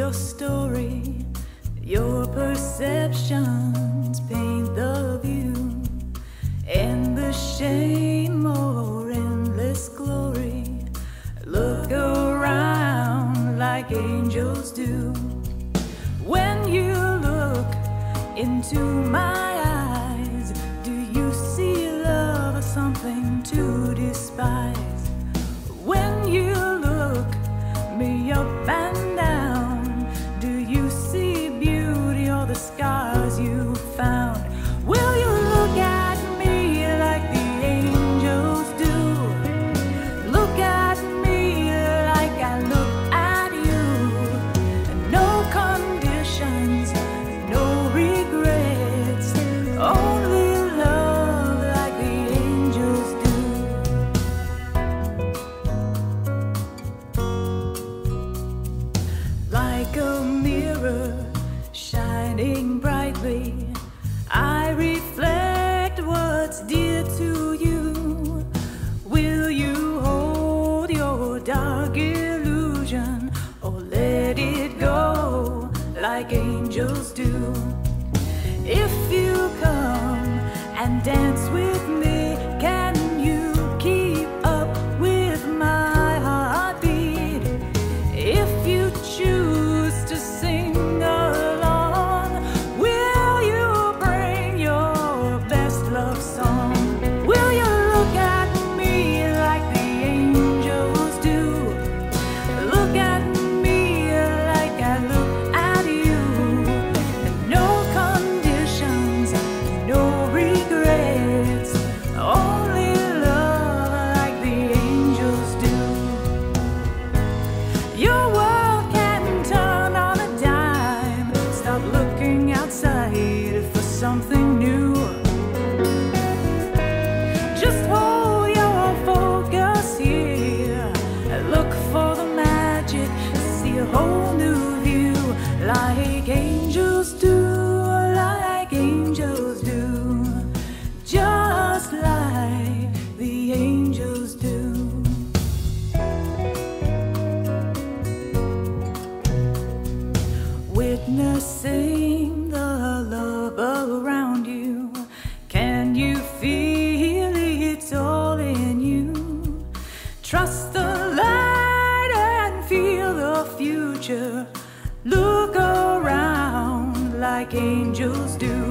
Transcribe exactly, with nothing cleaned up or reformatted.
your story, your perceptions paint the view, and the shame or endless glory. Look around like angels do. When you look into my eyes, do you see love or something to despise? When you look me up and down, do you see beauty or the scars you found? Will you look at me like the angels do? Look at me like I look at you. No conditions, no regrets, only love like the angels do. Like a mirror shining brightly, I reflect what's dear to you. Will you hold your dark illusion or let it go like angels do? If you come and dance with me, can you keep up with my heartbeat? If you choose to sing along, will you bring your best love song? Will you look at me like the angels do? Look at me like I look at you. No conditions, no regrets, only love like the angels do. Your world can turn on a dime. Stop looking outside for something new. Just hold your focus here and look for the magic. See a whole new view like angels do, like angels do, just like the angels do. Witnessing the love around you, can you feel it's all in you? Trust the light and feel the future. Look around like angels do.